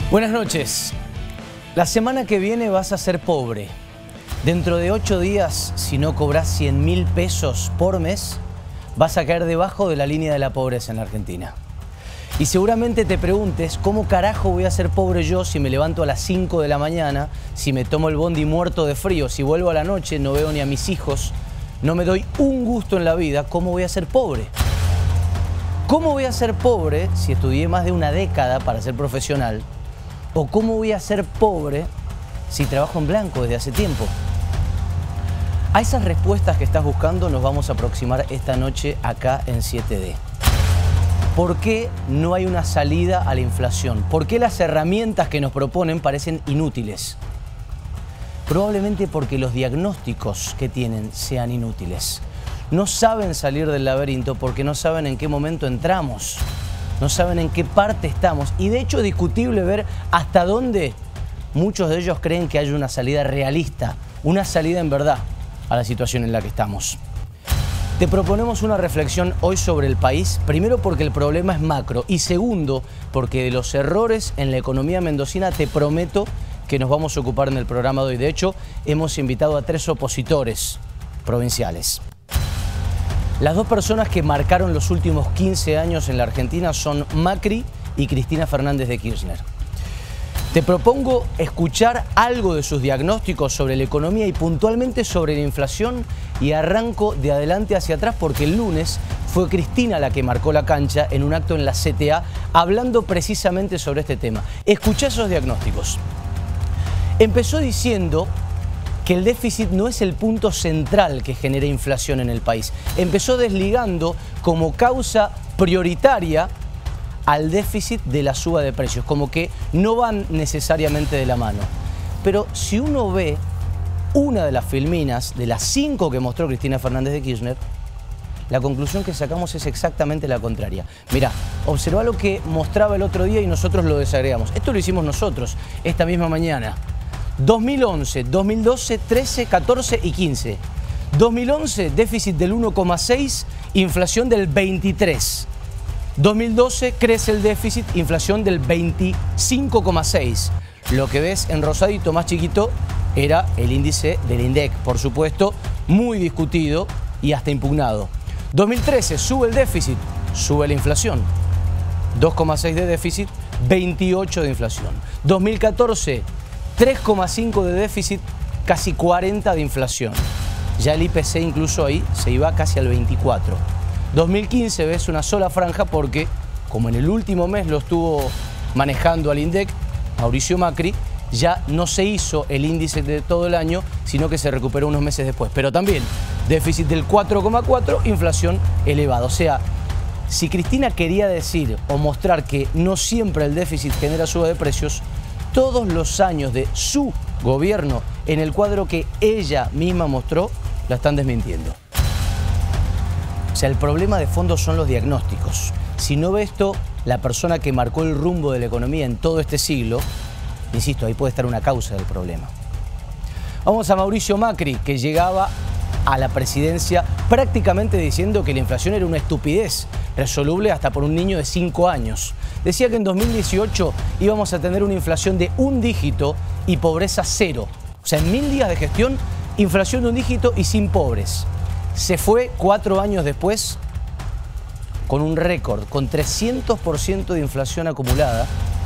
Buenas noches. La semana que viene vas a ser pobre. Dentro de 8 días, si no cobras 100.000 pesos por mes, vas a caer debajo de la línea de la pobreza en la Argentina. Y seguramente te preguntes, ¿cómo carajo voy a ser pobre yo si me levanto a las 5 de la mañana, si me tomo el bondi muerto de frío, si vuelvo a la noche, no veo ni a mis hijos, no me doy un gusto en la vida? ¿Cómo voy a ser pobre? ¿Cómo voy a ser pobre si estudié más de una década para ser profesional? ¿O cómo voy a ser pobre si trabajo en blanco desde hace tiempo? A esas respuestas que estás buscando nos vamos a aproximar esta noche acá en 7D. ¿Por qué no hay una salida a la inflación? ¿Por qué las herramientas que nos proponen parecen inútiles? Probablemente porque los diagnósticos que tienen sean inútiles. No saben salir del laberinto porque no saben en qué momento entramos. No saben en qué parte estamos. Y de hecho es discutible ver hasta dónde muchos de ellos creen que hay una salida realista, una salida en verdad a la situación en la que estamos. Te proponemos una reflexión hoy sobre el país, primero porque el problema es macro y segundo porque de los errores en la economía mendocina te prometo que nos vamos a ocupar en el programa de hoy. De hecho, hemos invitado a 3 opositores provinciales. Las 2 personas que marcaron los últimos 15 años en la Argentina son Macri y Cristina Fernández de Kirchner. Te propongo escuchar algo de sus diagnósticos sobre la economía y puntualmente sobre la inflación, y arranco de adelante hacia atrás porque el lunes fue Cristina la que marcó la cancha en un acto en la CTA hablando precisamente sobre este tema. Escuchá esos diagnósticos. Empezó diciendo que el déficit no es el punto central que genera inflación en el país. Empezó desligando como causa prioritaria al déficit de la suba de precios, como que no van necesariamente de la mano. Pero si uno ve una de las filminas, de las 5 que mostró Cristina Fernández de Kirchner, la conclusión que sacamos es exactamente la contraria. Mirá, observá lo que mostraba el otro día y nosotros lo desagregamos. Esto lo hicimos nosotros esta misma mañana. 2011, 2012, 13, 14 y 15. 2011, déficit del 1,6, inflación del 23. 2012 crece el déficit, inflación del 25,6. Lo que ves en rosadito más chiquito era el índice del INDEC, por supuesto, muy discutido y hasta impugnado. 2013 sube el déficit, sube la inflación. 2,6 de déficit, 28 de inflación. 2014, 3,5 de déficit, casi 40 de inflación. Ya el IPC incluso ahí se iba casi al 24. 2015 ves una sola franja porque, como en el último mes lo estuvo manejando al INDEC, Mauricio Macri, ya no se hizo el índice de todo el año, sino que se recuperó unos meses después. Pero también déficit del 4,4, inflación elevada. O sea, si Cristina quería decir o mostrar que no siempre el déficit genera suba de precios, todos los años de su gobierno, en el cuadro que ella misma mostró, la están desmintiendo. O sea, el problema de fondo son los diagnósticos. Si no ve esto, la persona que marcó el rumbo de la economía en todo este siglo, insisto, ahí puede estar una causa del problema. Vamos a Mauricio Macri, que llegaba a la presidencia prácticamente diciendo que la inflación era una estupidez, resoluble hasta por un niño de 5 años. Decía que en 2018 íbamos a tener una inflación de 1 dígito y pobreza 0. O sea, en 1000 días de gestión, inflación de 1 dígito y sin pobres. Se fue 4 años después con un récord, con 300% de inflación acumulada,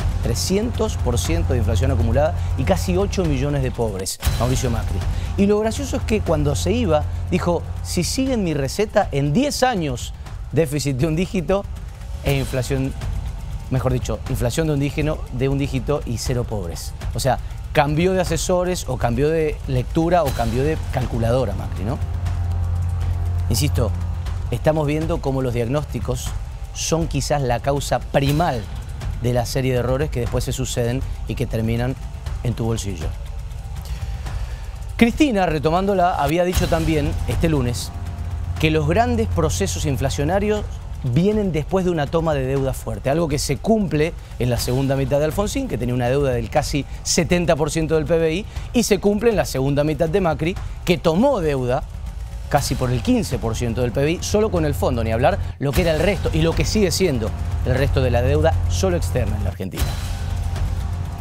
300% de inflación acumulada y casi 8 millones de pobres, Mauricio Macri. Y lo gracioso es que cuando se iba, dijo, si siguen mi receta, en 10 años, déficit de 1 dígito e inflación, mejor dicho, inflación de un dígito y 0 pobres. O sea, cambió de asesores o cambió de lectura o cambió de calculadora Macri, ¿no? Insisto, estamos viendo cómo los diagnósticos son quizás la causa primal de la serie de errores que después se suceden y que terminan en tu bolsillo. Cristina, retomándola, había dicho también este lunes que los grandes procesos inflacionarios vienen después de una toma de deuda fuerte, algo que se cumple en la segunda mitad de Alfonsín, que tenía una deuda del casi 70% del PBI, y se cumple en la segunda mitad de Macri, que tomó deuda casi por el 15% del PBI, solo con el fondo, ni hablar lo que era el resto y lo que sigue siendo el resto de la deuda solo externa en la Argentina.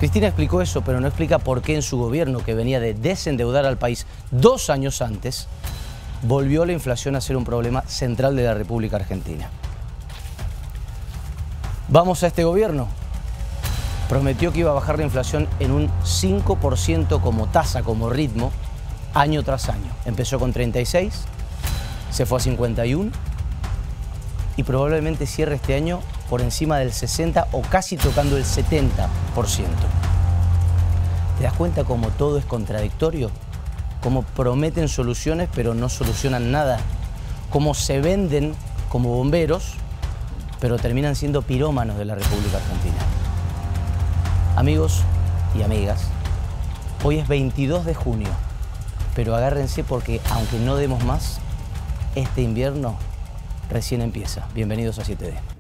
Cristina explicó eso, pero no explica por qué en su gobierno, que venía de desendeudar al país 2 años antes, volvió la inflación a ser un problema central de la República Argentina. Vamos a este gobierno. Prometió que iba a bajar la inflación en un 5% como tasa, como ritmo, año tras año. Empezó con 36, se fue a 51 y probablemente cierre este año por encima del 60 o casi tocando el 70%. ¿Te das cuenta cómo todo es contradictorio? Cómo prometen soluciones pero no solucionan nada. Cómo se venden como bomberos pero terminan siendo pirómanos de la República Argentina. Amigos y amigas, hoy es 22 de junio, pero agárrense porque aunque no demos más, este invierno recién empieza. Bienvenidos a 7D.